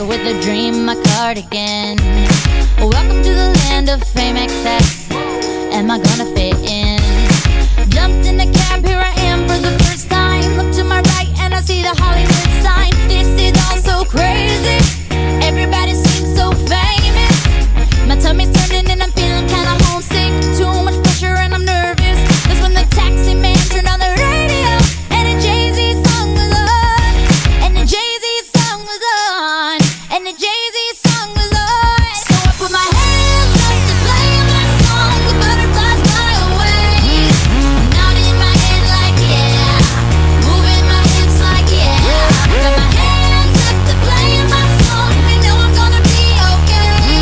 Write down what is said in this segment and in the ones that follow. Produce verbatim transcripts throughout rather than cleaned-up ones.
with a dream, my cardigan. Welcome to the land of fame excess. Am I gonna fit in? Jumped in the cab, here I am for the first time. Look to my right and I see the Hollywood sign. This is all so crazy. Everybody seems so famous. My tummy's turning and I'm feeling kinda homesick. Too much pressure and I'm nervous. That's when the taxi man turned on the radio and a Jay-Z song was on. And the Jay-Z song was on. And the Jay-Z song was on. So I put my hands up to play my song. The butterflies fly away. Nodding my head like yeah. Moving my hips like yeah. Got my hands up to play my song. I know I'm gonna be okay.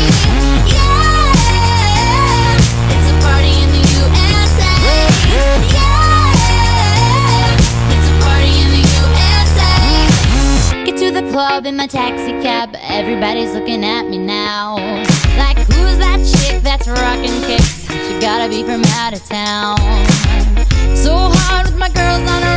Yeah. It's a party in the U S A. Yeah. It's a party in the U S A. Get to the club in my taxi cab. Everybody's looking at me now. Like, who's that chick that's rocking kicks? She gotta be from out of town. So hard with my girls on her